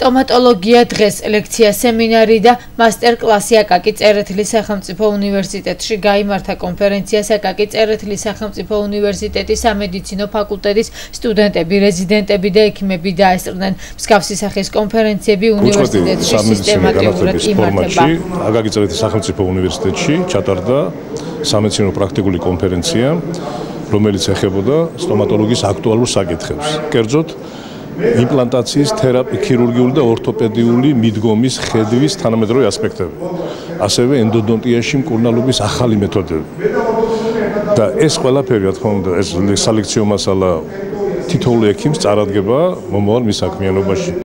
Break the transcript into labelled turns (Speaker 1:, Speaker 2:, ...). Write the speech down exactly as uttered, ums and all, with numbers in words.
Speaker 1: სტომატოლოგია დღეს ლექცია სემინარი და მასტერ-კლასი აკ.წერეთლის სახელმწიფო უნივერსიტეტში გაიმართა კონფერენციას აკ.წერეთლის სახელმწიფო უნივერსიტეტის სამედიცინო ფაკულტეტის სტუდენტები, რეზიდენტები და ექიმები დაესწრნენ. მსგავსი სახის კონფერენციები უნივერსიტეტში სისტემატურად იმართება.
Speaker 2: აკ.წერეთლის სახელმწიფო უნივერსიტეტში ჩატარდა სამედიცინო პრაქტიკული კონფერენცია, რომელიც ეხებოდა სტომატოლოგიის აქტუალურ საკითხებს. კერძოდ იმპლანტაციის, თერაპიის, ქირურგიული და ორთოპედიული მიდგომის ხედვის თანამედროვე ასპექტები, ასევე ენდოდონტიაში მკურნალობის ახალი მეთოდები. და ეს ყველაფერი, რა თქმა უნდა, ეს სალექციო მასალა თითოეულ ექიმს წარადგება მომავალ მისაქმიანობაში.